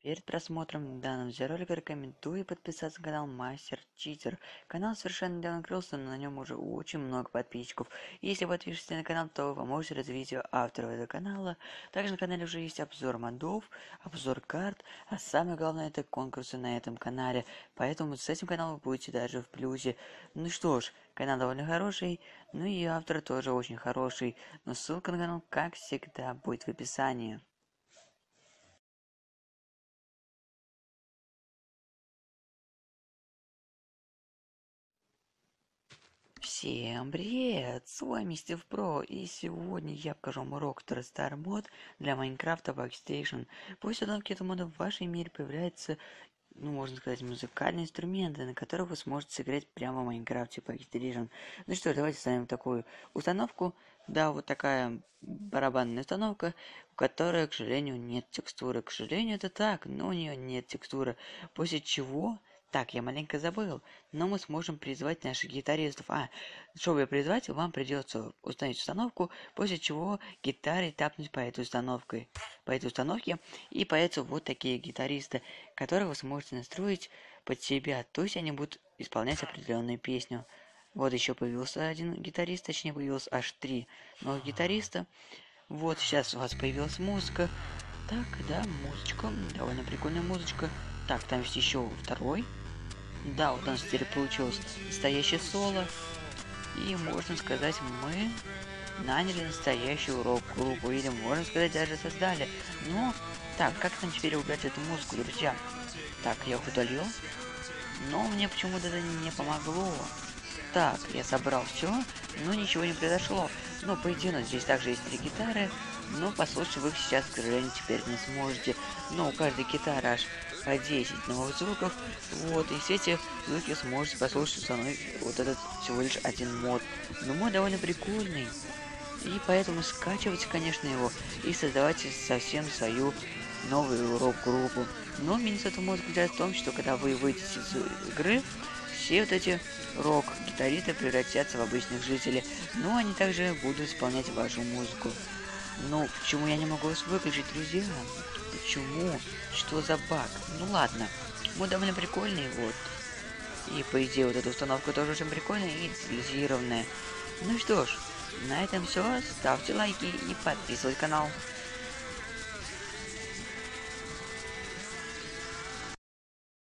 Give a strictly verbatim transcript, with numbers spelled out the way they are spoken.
Перед просмотром данного видеоролика рекомендую подписаться на канал Мастер Читер. Канал совершенно недавно открылся, но на нем уже очень много подписчиков. Если вы подпишетесь на канал, то вы поможете развитию авторов этого канала. Также на канале уже есть обзор модов, обзор карт, а самое главное это конкурсы на этом канале. Поэтому с этим каналом вы будете даже в плюсе. Ну что ж, канал довольно хороший, ну и автор тоже очень хороший. Но ссылка на канал, как всегда, будет в описании. Всем привет! С вами Стив Про, и сегодня я покажу вам урок Star мод для Майнкрафта Backstation. После установки этого мода в вашем мире появляются, ну можно сказать, музыкальные инструменты, на которых вы сможете сыграть прямо в Майнкрафте Backstation. Ну что, давайте ставим такую установку. Да, вот такая барабанная установка, у которой, к сожалению, нет текстуры. К сожалению, это так, но у нее нет текстуры. После чего... Так, я маленько забыл, но мы сможем призвать наших гитаристов. А, чтобы призвать, вам придется установить установку, после чего гитаре тапнуть по этой установке, по этой установке, и появятся вот такие гитаристы, которых вы сможете настроить под себя, то есть они будут исполнять определенную песню. Вот еще появился один гитарист, точнее появилось аж три новых гитариста. Вот сейчас у вас появилась музыка. Так, да, музычка, довольно прикольная музычка. Так, там есть еще второй. Да, вот у нас теперь получилось настоящее соло. И можно сказать, мы наняли настоящую рок-группу. Или можно сказать, даже создали. Но, так, как нам теперь убрать эту музыку, друзья? Так, я их удалил. Но мне почему-то это не помогло. Так, я собрал все, но ничего не произошло. Но по идее у нас здесь также есть три гитары. Но послушать вы их сейчас, к сожалению, теперь не сможете. Но у каждой гитары аж по десять новых звуков. Вот, и все эти звуки сможете послушать со мной вот этот всего лишь один мод. Но мод довольно прикольный. И поэтому скачивайте, конечно, его и создавайте совсем свою новую рок-группу. Но минус этого мода заключается в том, что когда вы выйдете из игры, все вот эти рок-гитаристы превратятся в обычных жителей. Но они также будут исполнять вашу музыку. Ну, почему я не могу вас выключить, друзья? Почему? Что за баг? Ну ладно, мод довольно прикольный, вот. И по идее вот эта установка тоже очень прикольная и детализированная. Ну что ж, на этом все. Ставьте лайки и подписывайтесь на канал.